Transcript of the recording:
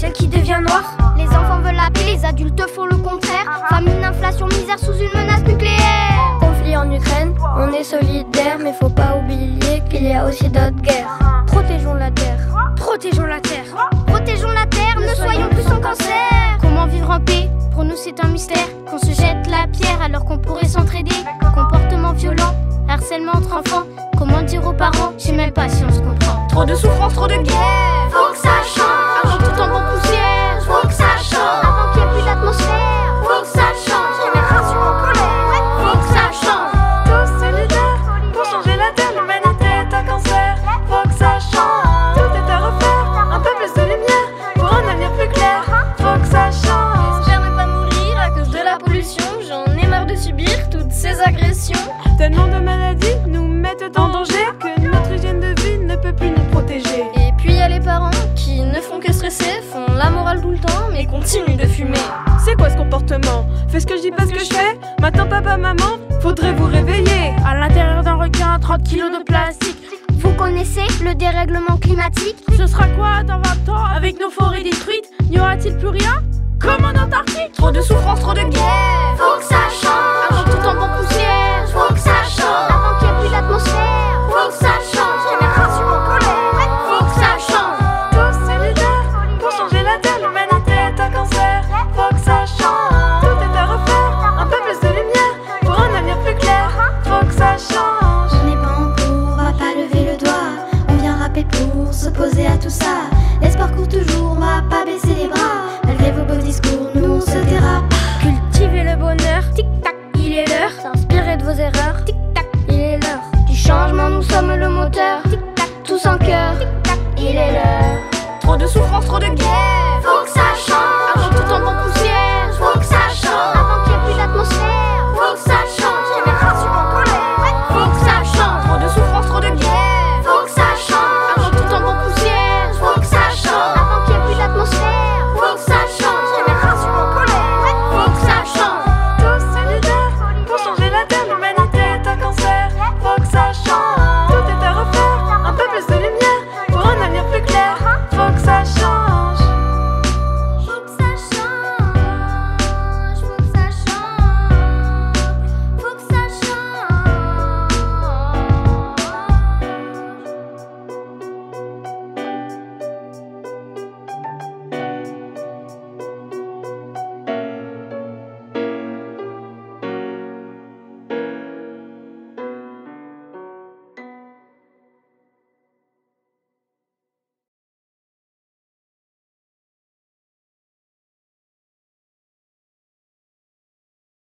celle qui devient noire. Les enfants veulent la paix, les adultes font le contraire. Famine, inflation, misère sous une menace nucléaire. Conflit en Ukraine, on est solidaire, mais faut pas oublier qu'il y a aussi d'autres guerres. Protégeons la terre, protégeons la terre. Protégeons la terre, ne soyons plus son cancer. Comment vivre en paix? Pour nous c'est un mystère. Qu'on se jette la pierre alors qu'on pourrait s'entraider. Comportement violent, harcèlement entre enfants. Comment dire aux parents? Je sais même pas si on se comprend. Trop de souffrance, trop de guerre. Faut que ça change. Avant tout en bon poussière. Faut que ça change. Avant qu'il n'y ait plus d'atmosphère. Faut que ça change. Génération en colère. Faut que ça change. Tous solidaires pour changer la terre. L'humanité est un cancer. Faut que ça change. Tout est à refaire. Un peu plus de lumière pour un avenir plus clair. Faut que ça change. J'espère ne pas mourir à cause de la pollution. J'en ai marre de subir toutes ces agressions. Tellement de maladies nous mettent en danger que notre hygiène de vie ne peut plus nous protéger. Et puis y a les parents qui ne font que stresser, font la morale tout le temps, mais continuent de fumer. C'est quoi ce comportement? Fais ce que je dis, pas ce que je fais. Maintenant papa, maman, faudrait vous réveiller. À l'intérieur d'un requin, 30 kilos de plastique. Vous connaissez le dérèglement climatique? Ce sera quoi dans 20 ans avec nos forêts détruites? N'y aura-t-il plus rien? Comme en Antarctique? Trop de souffrance, trop de guerre. Faut que ça change. Avant tout en bon poussière. Faut que ça change. Avant qu'il n'y ait plus d'atmosphère. Faut que ça change. Génération en colère. Faut que ça change. Tous solidaires pour changer la terre. L'humanité est un cancer. Faut que ça change. Tout est à refaire. Un peu plus de lumière pour un avenir plus clair. Faut que ça change. On n'est pas en cours, on va pas lever le doigt. On vient rapper pour s'opposer à tout ça. L'espoir court toujours, on va pas baisser les bras. Malgré vos beaux discours, nous on se taira pas. Cultivez le bonheur. Tic-tac, il est l'heure. S'inspirer de vos erreurs. Tic-tac, il est l'heure. Du changement, nous sommes le moteur. Tic-tac, tous en cœur. Tic-tac, il est l'heure. Trop de souffrance, trop de guerre.